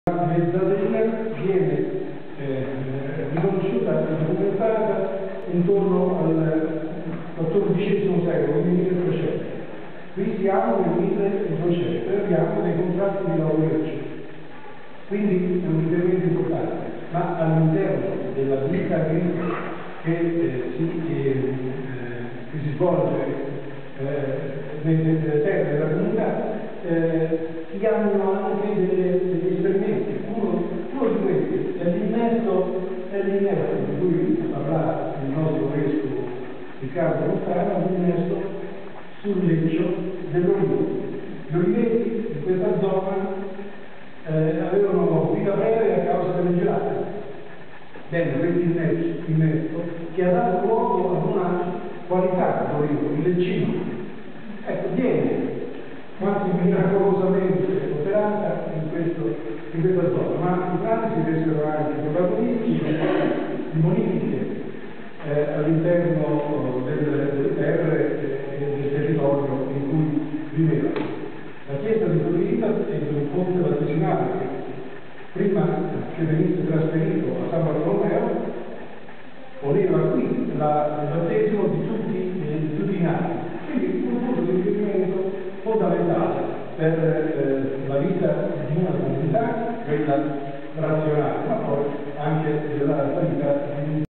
Mezzadella viene riconosciuta e documentata intorno al XIV secolo, quindi 1300. Qui siamo nel 1200 e abbiamo dei contratti di lavoro, quindi è un riferimento importante, ma all'interno della vita che si svolge nelle terre della comunità, si hanno anche degli esperimenti. Uno di questi è l'innesto di cui parlava il nostro vescovo Riccardo Montana, l'innesto sul leccio dell'olivo. Gli oliveti di questa zona avevano vita breve a causa delle gelate. Bene, questo innesto che ha dato luogo ad una qualità d'olivo, il leccino. Ecco, viene quasi miracolosamente operata in questa zona, ma i frati si resero anche protagonisti di bonifiche all'interno delle terre e del territorio in cui vivevano. La chiesa di Torino è un ponte battesimale che prima che venisse trasferito a San Bartolomeo voleva qui il battesimo di tutti i nati. Quindi un punto di riferimento fondamentale per la vita di una comunità, quella razionale, ma poi anche della vita di